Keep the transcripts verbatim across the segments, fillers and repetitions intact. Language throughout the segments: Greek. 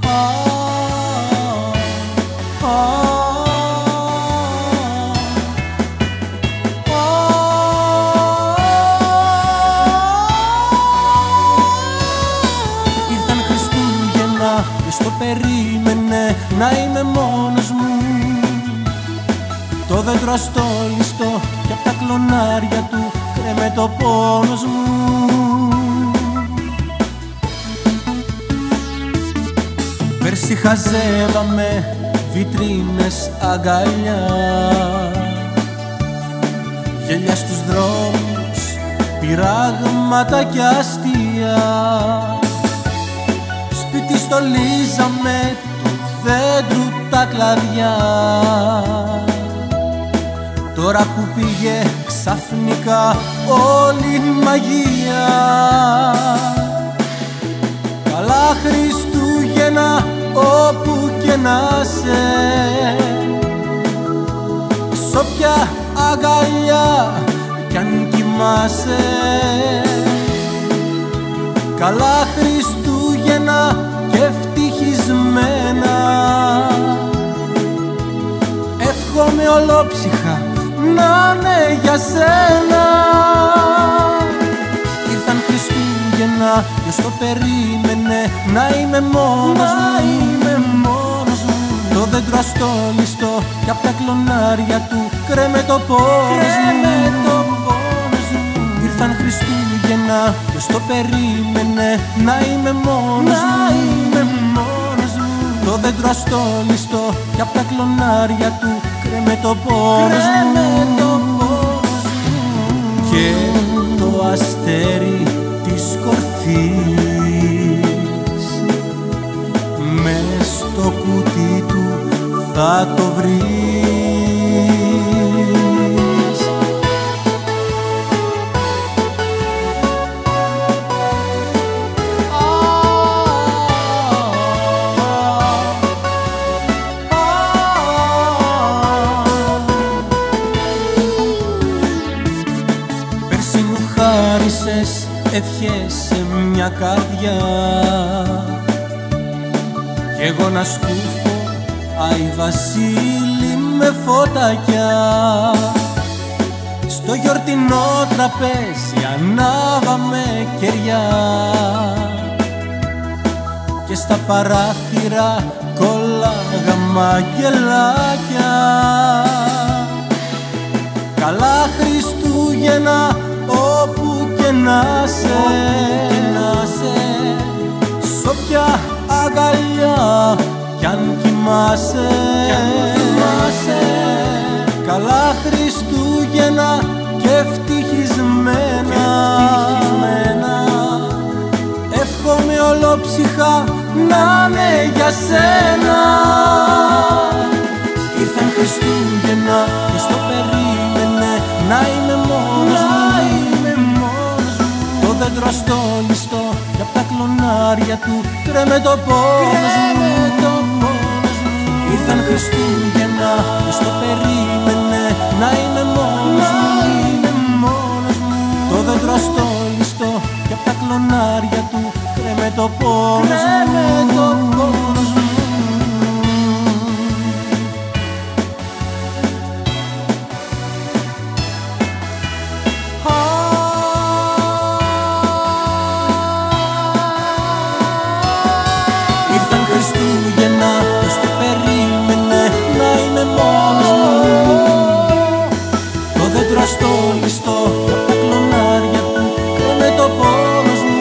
Ήρθαν Χριστούγεννα και στο περίμενε να είμαι μόνος μου. Το δέντρο αστόλιστο κι απ' τα κλονάρια του κρέμε το πόνος μου. Πέρσι χαζεύαμε βιτρίνες αγκαλιά, γέλια στους δρόμους, πειράγματα κι αστεία. Σπίτι στολίζαμε του δέντρου τα κλαδιά. Τώρα που πήγε ξαφνικά όλη η μαγεία, καλά Χριστούγεννα όπου και να σε, σ' όποια αγκαλιά κι αν κοιμάσαι. Καλά Χριστούγεννα και ευτυχισμένα, εύχομαι ολόψυχα να είναι για σένα. Ήρθαν Χριστούγεννα και στο περίμενε να είμαι μόνος μου. Το δέντρο αστόλιστο κι απ' τα κλονάρια του κρέμε το πόνος μου. Ήρθαν Χριστούγεννα και στο περίμενε να είμαι μόνος μου. Το δέντρο αστόλιστο κι απ' τα κλονάρια του κρέμε το πόνος μου. Και το αστέρι της κορφής μες στο κουτί του θα το βρεις. Πέρσι μου χάρισες ευχές σε μια καρδιά, κι εγώ να σκούφω Άι Βασίλη με φωτακιά. Στο γιορτινό τραπέζι ανάβαμε κεριά και στα παράθυρα κολλάγαμε αγγελάκια. Καλά Χριστούγεννα όπου και να σε, σ' όποια αγκαλιά κι αν κοιμάσαι. Καλά Χριστούγεννα και ευτυχισμένα, εύχομαι ολόψυχα να είναι για σένα. Ήρθαν Χριστούγεννα και στο περίμενε να είμαι μόνος μου. Το δέντρο αστόλιστο κι απ' τα κλονάρια του κρέμε το πόνος μου. Ήρθαν Χριστούγεννα και στο περίμενε να είμαι μόνος μου. Το δέντρο αστόλιστο κι απ' τα κλονάρια του κρέμε το πόνος μου. Ήρθαν Χριστούγεννα και στο περίμενε να είμαι μόνος μου. Το δέντρο αστόλιστο κι απ' τα κλονάρια του κρέμε το πόνος μου.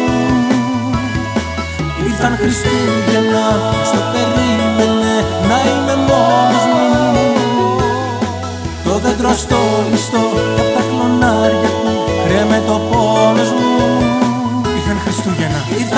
Ήρθαν Χριστούγεννα και στο περίμενε να είμαι μόνος μου. Το δέντρο αστόλιστο κι απ' τα κλονάρια του κρέμε το πόνος μου. Ήρθαν Χριστούγεννα.